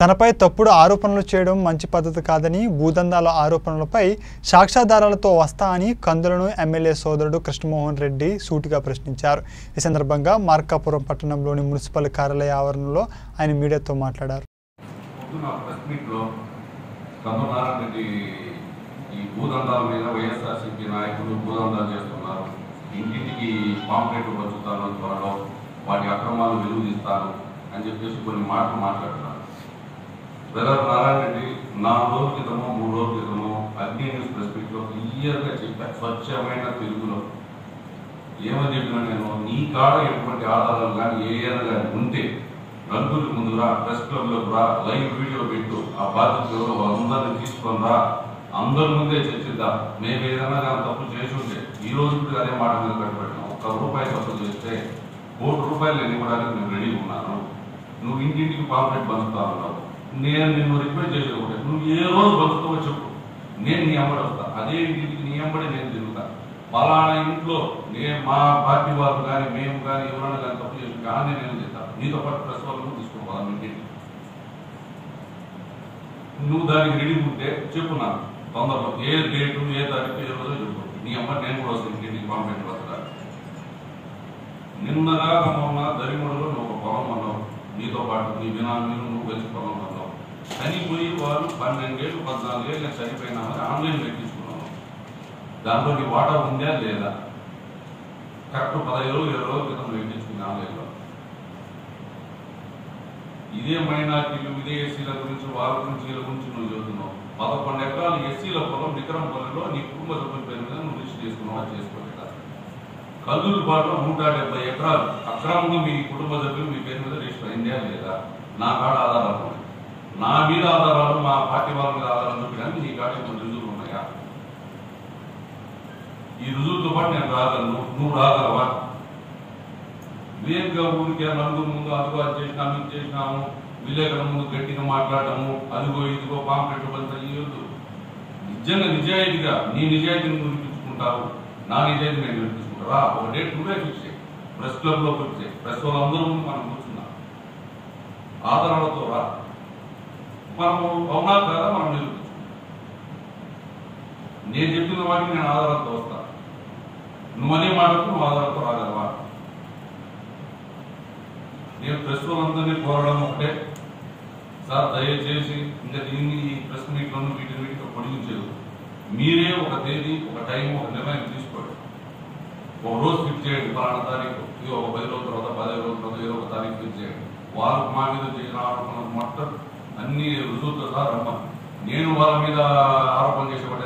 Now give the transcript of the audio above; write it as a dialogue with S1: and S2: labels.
S1: తనపై తప్పుడు ఆరోపణలు చేయడం మంచి పద్ధతి కాదని, భూదందాల ఆరోపణలపై సాక్ష్యాధారాలతో వస్తా అని కందులను ఎమ్మెల్యే సోదరుడు కృష్ణమోహన్ రెడ్డి సూటిగా ప్రశ్నించారు. ఈ సందర్భంగా మార్కాపురం పట్టణంలోని మున్సిపల్ కార్యాలయ ఆవరణలో ఆయన మీడియాతో మాట్లాడారు.
S2: వాటి అక్రమాలు వెలుగుదీస్తాను అని చెప్పేసి కొన్ని మాటలు మాట్లాడుతున్నారు. బ్రదర్ నారాయణ రెడ్డి 4 రోజుల క్రితమో 3 రోజుల క్రితమో అగ్ని న్యూస్ ప్రెస్ మీట్లో క్లియర్గా చెప్పాను, స్వచ్ఛమైన తెలుగులో ఏమని చెప్పినా నేను, నీ కాడ ఎటువంటి ఆధారాలు కానీ ఏదైనా కానీ ఉంటే నలుగురికి ముందు రా, ప్రెస్ క్లబ్లోకి రా, లైవ్ వీడియో పెట్టు, ఆ బాధ్యత వాళ్ళందరినీ తీసుకొని రా, అందరి ముందే చర్చిద్దాం. మేము ఏదైనా కానీ తప్పు చేసి ఉంటే ఈ రోజు అదే మాట మీద కట్టుబెట్టాం. ₹1 తప్పు చేస్తే ₹1 కోటి ఇవ్వడానికి నేను రెడీ ఉన్నాను. నువ్వు ఇంటింటికి పాంప్లెట్ పంచుతా ఉన్నావు. నేను నిన్ను రిక్వెస్ట్ చేసేది ఒకటే, నువ్వు ఏ రోజు పంచుతావో చెప్పు, నేను నీ అమ్మడి వస్తా. అదే ఇంటికి నీ అమ్మడి నేను తిరుగుతా. పలానా ఇంట్లో మా పార్టీ వాళ్ళు కానీ మేము కానీ ఎవరైనా కానీ తప్పు చేసి కానీ నేను చేస్తాను. నీతో పాటు ప్రెస్ వాళ్ళను తీసుకోవాలి. ఇంటికి నువ్వు దానికి రెడీ ఉంటే చెప్పు, నాకు తొందరలో ఏ డేటు ఏ తారీఖు ఏ రోజు చెప్పు. నీ అమ్మ నేను కూడా వస్తాను ఇంటికి పాంప్లెట్ వస్తా. నిన్నగా మొన్న దరిమూడలో నువ్వు ఒక పొలం అన్నావు, నీతో పాటు నీ బినామీలు నువ్వు కలిసి పొలం అన్నావు. చనిపోయి వాళ్ళు 12 ఏళ్ళు 14 ఏళ్ళు నేను చనిపోయినామని ఆన్లైన్ పెట్టించుకున్నాను. దాంట్లో నీ వాటా ఉందా లేదా? కరెక్ట్ 15 రోజులు 20 రోజుల క్రితం పెట్టించుకుంది ఆన్లైన్లో. ఇదే మైనార్టీలు ఇదే ఎస్సీల గురించి వాళ్ళ గురించి వీళ్ళ గురించి నువ్వు చెబుతున్నావు. 11 ఎకరాలు ఎస్సీల పొలం విక్రమపల్లిలో నీ కుటుంబ సభ్యుల పేరు మీద నువ్వు రిజిస్టర్ చేసుకున్నావు, చేసుకోలేదా? కల్లూరుపాటులో 170 ఎకరాలు అక్రమంగా మీ కుటుంబ సభ్యులు మీ పేరు మీద రిజిస్టర్ అయిందా లేదా? నా కాడ ఆధారాలు ఉన్నాయి. నా మీద ఆధారాలు, మా పార్టీ వాళ్ళ మీద ఆధారాలు చూపించడానికి నీ కాడ కొన్ని రుజువులు ఉన్నాయా? ఈ రుజువులతో పాటు నేను రాగలను, నువ్వు రాగలవా? వేగంగా ఊరికే నలుగురు ముందు అదిగో అది చేసినాము ఇది చేసినాము, విలేకరుల ముందు గట్టిగా మాట్లాడటము, అదిగో ఇదిగో పాంప్లెట్ పని ఇవ్వద్దు. నిజంగా నిజాయితీగా నీ నిజాయితీని నువ్వు వినిపించుకుంటావు, నా నిజాయితీ నేను వినిపించుకుంటారా? ఒక డేట్ నువ్వే ఫిక్స్ చేయి, ప్రెస్ క్లబ్లో ఫిక్స్ చేయి, ప్రెస్ వాళ్ళందరూ ముందు మనం కూర్చున్నాం. ఆధారాలతో రా, మనము అవునా కదా మనం నిరూపించుకుంటాం. నేను చెప్పిన వాటికి నేను ఆధారాలతో వస్తా. నువ్వనే మాటకు నువ్వు ఆధారాలతో రాగలవా? నేను ప్రెస్ వాళ్ళందరినీ కోరడం ఒకటే, సార్ దయచేసి ఇంకా దీన్ని ఈ ప్రెస్ మీట్లను వీటిని పొడిగించదు. మీరే ఒక తేదీ, ఒక టైం, ఒక నిర్ణయం తీసుకోండి. ఒక రోజు ఫిక్స్ చేయండి, పలానా తారీఖు, ఇది ఒక 10 రోజుల తర్వాత 15 రోజుల తర్వాత ఏదో ఒక తారీఖు ఫిక్స్ చేయండి. వాళ్ళకు మా మీద చేసిన ఆరోపణలు మొత్తం అన్ని రుజువుతో సార్ రమ్మని. నేను వాళ్ళ మీద ఆరోపణ చేసేవాడు